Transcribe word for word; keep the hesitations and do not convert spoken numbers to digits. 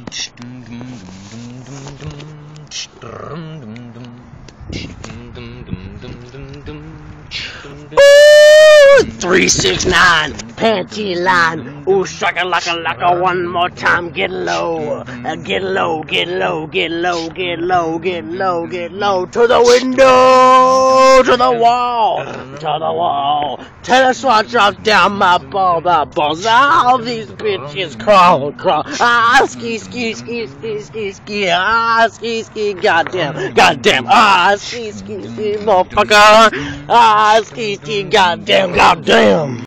Three six nine, panty line. Ooh, shaka laka laka. One more time, get low, uh, get low, get low, get low, get low, get low, get low. To the window, to the wall, to the wall. Tell us what drop down my ball, my balls. All these bitches crawl, crawl. Ah, ski, ski, ski, ski, ski, ski. Ah, ski, ski. Goddamn, goddamn. Ah, ski, ski, ski, motherfucker. Ah, ski, ski. Goddamn, goddamn.